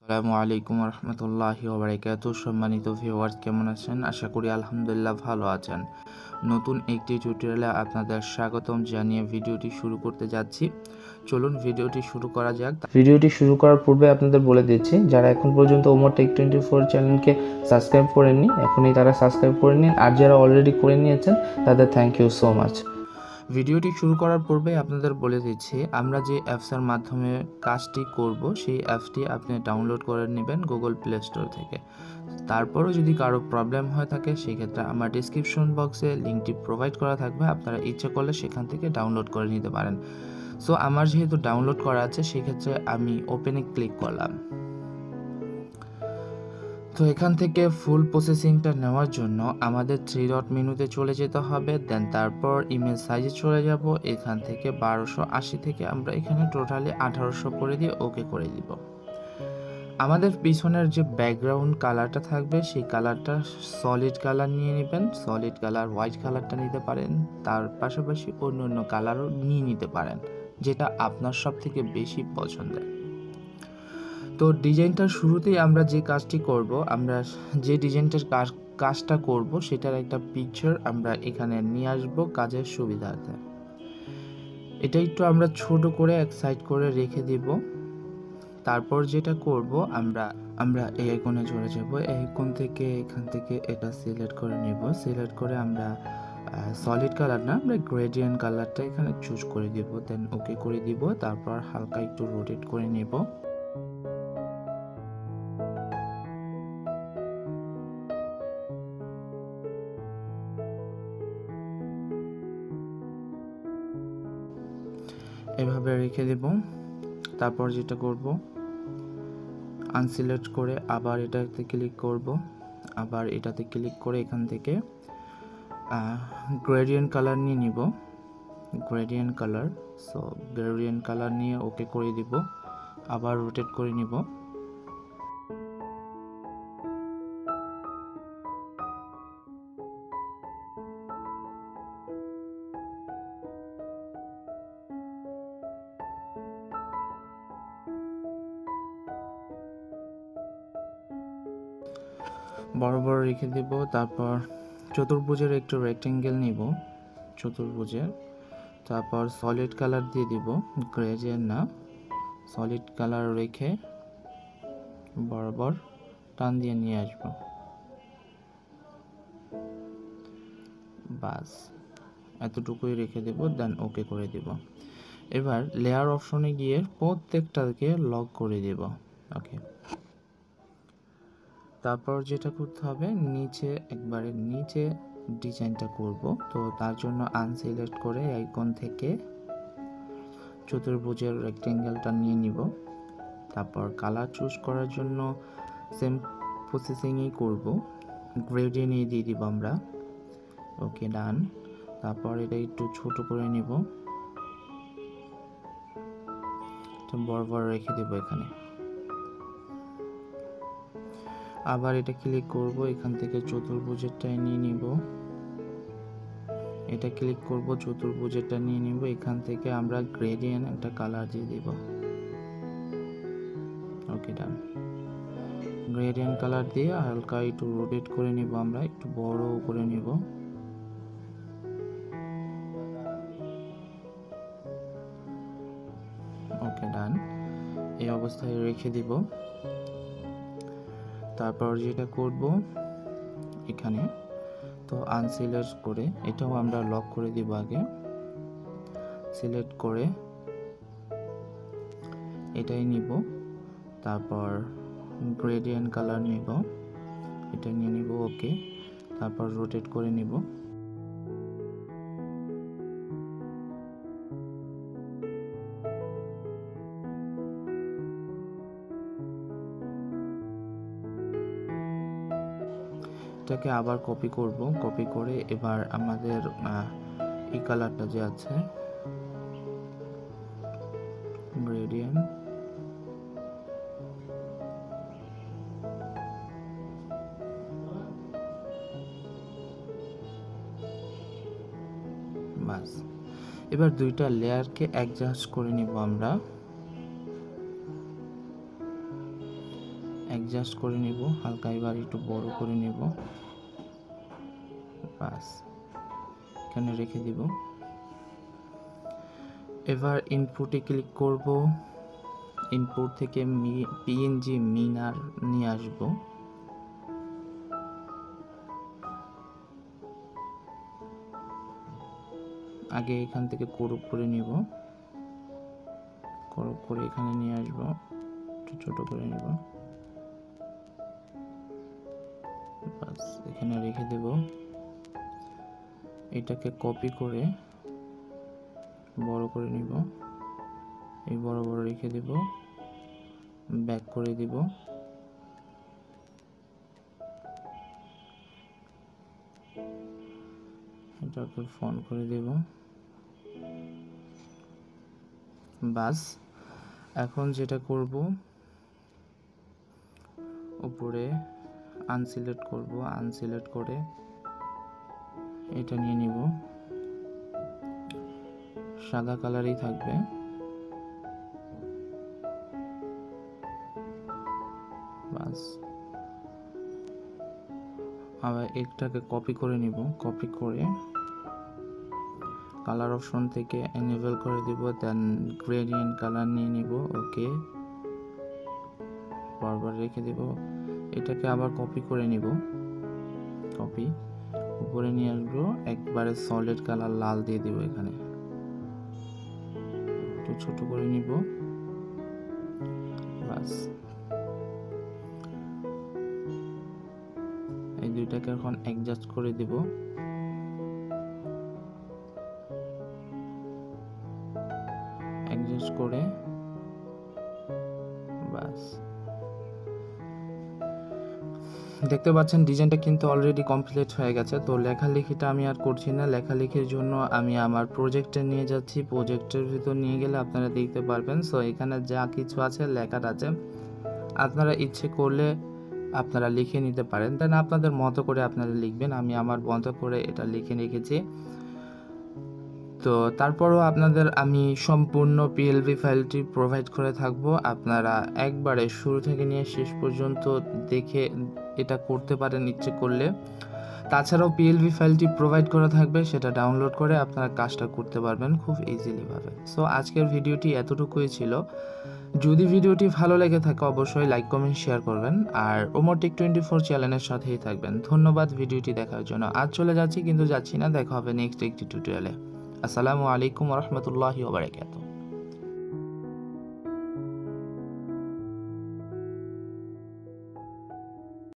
আসসালামু আলাইকুম রহমতুল্লাহি ওয়া বারাকাতুহু। সম্মানিত ভিউয়ার্স, কেমন আছেন? আশা করি আলহামদুলিল্লাহ ভালো আছেন। নতুন একটি টিউটোরিয়ালে আপনাদের স্বাগতম জানিয়ে ভিডিওটি শুরু করতে যাচ্ছি। চলুন ভিডিওটি শুরু করা যাক। ভিডিওটি শুরু করার পূর্বে আপনাদের বলে দিচ্ছি, যারা এখন পর্যন্ত ওমর টেক 24 চ্যানেলকে সাবস্ক্রাইব করেননি, এখনই তারা সাবস্ক্রাইব করে নিন। আর যারা অলরেডি করে নিয়েছেন তাদের থ্যাংক ইউ সো মাচ। ভিডিওটি শুরু করার পূর্বে আপনাদের বলে দিচ্ছি, আমরা যে অ্যাপসের মাধ্যমে কাজটি করব সেই অ্যাপসটি আপনি ডাউনলোড করে নেবেন গুগল প্লে স্টোর থেকে। তারপরও যদি কারো প্রবলেম হয়ে থাকে সেক্ষেত্রে আমার ডিসক্রিপশন বক্সে লিঙ্কটি প্রোভাইড করা থাকবে, আপনারা ইচ্ছে করলে সেখান থেকে ডাউনলোড করে নিতে পারেন। সো আমার যেহেতু ডাউনলোড করা আছে সেক্ষেত্রে আমি ওপেনে ক্লিক করলাম। তো এখান থেকে ফুল প্রসেসিংটা নেওয়ার জন্য আমাদের 3 ডট মেনুতে চলে যেতে হবে। দেন তারপর ইমেজ সাইজে চলে যাব। এখান থেকে 1280 থেকে আমরা এখানে টোটালি 1800 করে দিয়ে ওকে করে দিব। আমাদের পিছনের যে ব্যাকগ্রাউন্ড কালারটা থাকবে সেই কালারটা সলিড কালার নিয়ে নেবেন। সলিড কালার হোয়াইট কালারটা নিতে পারেন, তার পাশাপাশি অন্য অন্য কালারও নিয়ে নিতে পারেন, যেটা আপনার সব থেকে বেশি পছন্দের। তো ডিজাইনটার শুরুতেই আমরা যে কাজটি করব, আমরা যে ডিজাইনটার কাজটা করব সেটার একটা পিকচার আমরা এখানে নিয়ে আসব কাজের সুবিধার্থে। এটা একটু আমরা ছোট করে এক সাইড করে রেখে দিব। তারপর যেটা করব, আমরা এই আইকনে চলে যাব। এই আইকন থেকে এখান থেকে এটা সিলেক্ট করে নেব। সিলেক্ট করে আমরা সলিড কালার না, আমরা গ্রেডিয়েন্ট কালারটা এখানে চুজ করে দিব। দেন ওকে করে দিব। তারপর হালকা একটু রোটেট করে নেব। এভাবে রেখে দেব। তারপর যেটা করব, আনসিলেক্ট করে আবার এটাতে ক্লিক করব। আবার এটাতে ক্লিক করে এখান থেকে গ্রেডিয়েন্ট কালার নিয়ে নিব। Gradient colour, so gradient colour নিয়ে ওকে করে দিব। আবার রোটেট করে নিব। বড় বড় রেখে দেব। তারপর চতুর্ভুজের একটু রেক্টেঙ্গেল নিব, চতুর্ভুজের। তারপর সলিড কালার দিয়ে দিব, গ্রেডিয়েন্ট না, সলিড কালার রেখে বরাবর টান দিয়ে নিয়ে আসব। বাস এতটুকুই রেখে দেব। দেন ওকে করে দেব। এবার লেয়ার অপশনে গিয়ে প্রত্যেকটাকে লক করে দেব। ওকে। তারপর যেটা করতে হবে, নিচে একবারে নিচে ডিজাইনটা করব। তো তার জন্য আনসিলেক্ট করে আইকন থেকে চতুর্ভুজের রেক্টেঙ্গেলটা নিয়ে নিব। তারপর কালার চুজ করার জন্য সেম প্রসেসিংই করব, গ্রেডিয়েন্ট দিয়ে দিব আমরা। ওকে, ডান। তারপর এটা একটু ছোট করে নিব, বড় বড় রেখে দেব এখানে। আবার এটা ক্লিক করব, এখান থেকে চতুর্ভুজেরটা নিয়ে নিব। এটা ক্লিক করব, চতুর্ভুজেরটা নিয়ে নিব। এখান থেকে আমরা গ্রেডিয়েন্ট একটা কালার দিয়ে দিব। ওকে, ডান। গ্রেডিয়েন্ট কালার দিয়ে হালকা একটু রোটেট করে নিব, আমরা একটু বড় করে নিব। ওকে, ডান। এই অবস্থায় রেখে দিব। তারপর যেটা করব, এখানে তো আনসিলেক্ট করে এটাও আমরা লক করে দিব। আগে সিলেক্ট করে এটাই নিব। তারপর গ্রেডিয়েন্ট কালার নিব, এটা নিয়ে নিব। ওকে, তারপর রোটেট করে নিব। এটাকে আবার কপি করব। কপি করে এবার আমাদের এই কালারটা যে আছে গ্রেডিয়েন্ট, বাস। এবার দুইটা লেয়ারকে অ্যাডজাস্ট করে নিব আমরা। অ্যাডজাস্ট করে নিব, হালকা এবার একটু বড় করে নিব, বাস এখানে রেখে দিব। এবার ইনপুটে ক্লিক করব, ইনপুট থেকে পিএনজি মিনার নিয়ে আসব। আগে এখান থেকে ক্রপ করে নিব, ক্রপ করে এখানে নিয়ে আসব, একটু ছোট করে নিব, বাস এখানে রেখে দেব। এটাকে কপি করে বড় করে নিব, এই বড় বড় রেখে দেব, ব্যাক করে দিব, এটাকে ফোন করে দেব, বাস। এখন যেটা করব, উপরে আনসিলেক্ট করব, আনসিলেক্ট করে এটা নিয়ে নিব, সাদা কালারই থাকবে, বাস। আবার একটাকে কপি করে নিব, কপি করে কালার অপশন থেকে এনেবল করে দিব, দেন গ্রেডিয়েন্ট কালার নিয়ে নিব, ওকে, বারবার রেখে দেব। এটাকে আবার কপি করে নিব, কপি উপরে নিয়ে আসবো, একবারে সলিড কালার লাল দিয়ে দিব, এখানে একটু ছোট করে নিব, বাস। এই দুইটাকে এখন অ্যাডজাস্ট করে দিব, অ্যাডজাস্ট করে, বাস। দেখতে পাচ্ছেন ডিজাইনটা কিন্তু অলরেডি কমপ্লিট হয়ে গেছে। তো লেখালেখিটা আমি আর করছি না, লেখালেখির জন্য আমি আমার প্রজেক্টে নিয়ে যাচ্ছি, প্রজেক্টের ভিতর নিয়ে গেলে আপনারা দেখতে পারবেন। সো এখানে যা কিছু আছে লেখার আছে, আপনারা ইচ্ছে করলে আপনারা লিখে নিতে পারেন, দেন আপনাদের মতো করে আপনারা লিখবেন। আমি আমার মতো করে এটা লিখে রেখেছি। তো তারপরও আপনাদের আমি সম্পূর্ণ পিএলভি ফাইলটি প্রোভাইড করে থাকব, আপনারা একবারে শুরু থেকে নিয়ে শেষ পর্যন্ত দেখে এটা করতে পারেন ইচ্ছে করলে। তাছাড়াও পিএলভি ফাইলটি প্রোভাইড করা থাকবে, সেটা ডাউনলোড করে আপনারা কাজটা করতে পারবেন খুব ইজিলি ভাবে। সো আজকের ভিডিওটি এতটুকুই ছিল। যদি ভিডিওটি ভালো লেগে থাকে অবশ্যই লাইক কমেন্ট শেয়ার করবেন, আর ওমর টেক 24 চ্যানেলের সাথেই থাকবেন। ধন্যবাদ ভিডিওটি দেখার জন্য। আজ চলে যাচ্ছি, কিন্তু যাচ্ছি না, দেখা হবে নেক্সট একটি টিউটোরিয়ালে। আসসালামু আলাইকুম ওয়া রাহমাতুল্লাহি ওয়া বারাকাতুহু।